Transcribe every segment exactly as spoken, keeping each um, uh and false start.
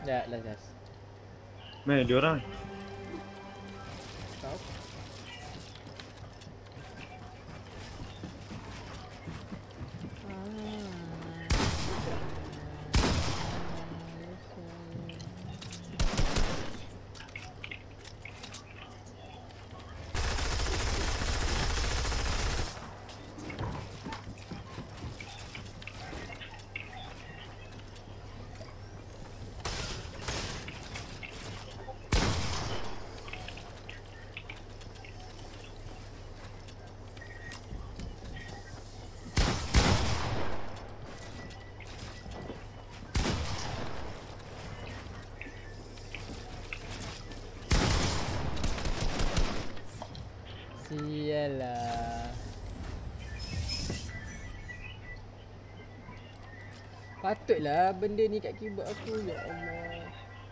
Ya, last last. Mana dia orang? Kau? Sialah. Patutlah benda ni kat keyboard aku, ya Allah.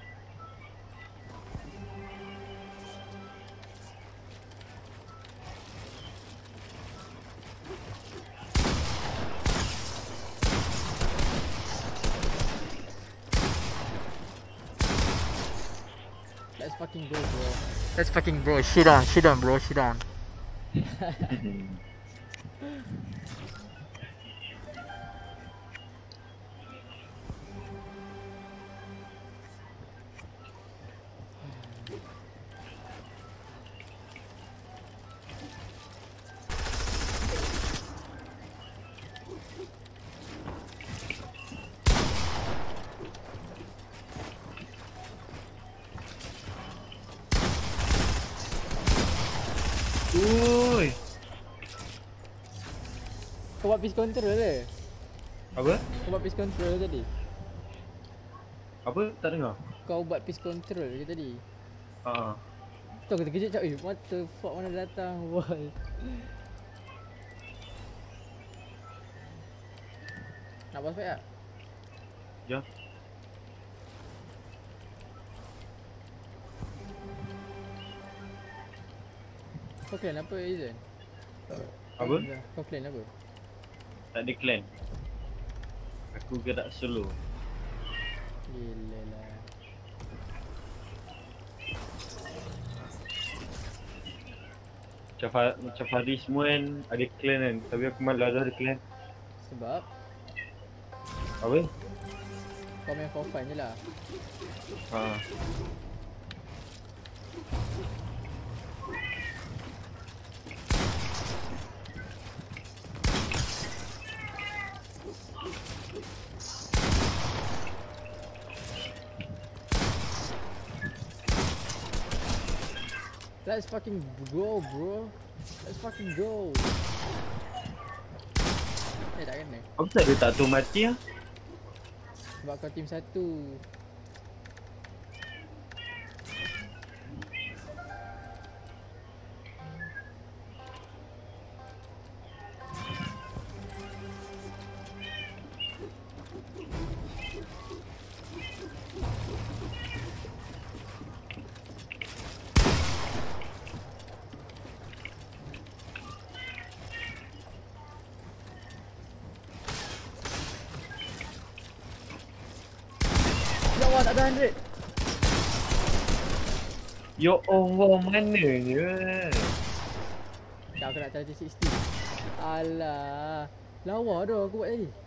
Let's fucking go, bro. Let's fucking bro. Shit on, shit on, bro, shit on. Ui. Kau buat piece control ke? Apa? Kau buat piece control tadi? Apa? Tak dengar. Kau buat piece control ke tadi? Haa. Tu aku terkejut cak, eh what the fuck, mana datang wall. Nak boss fight tak? Ya. Kau clan apa Izan? Apa? Kau clan apa? Tak ada clan. Aku gerak solo. Gila lah. Macam, Fa- macam Fadi semua kan ada clan kan. Tapi aku malas ada clan. Sebab Apa? kau main for fun je lah. Haa. Let's fucking go, bro. Let's fucking go. Eh, tak kena. Apa tak ada tak tahu mati lah? Sebab kau team satu. Ya Allah, tak ada one hundred. Ya Allah, mananya? Tak, aku nak try tiga enam puluh. Alah. Lawa dah aku buat tadi.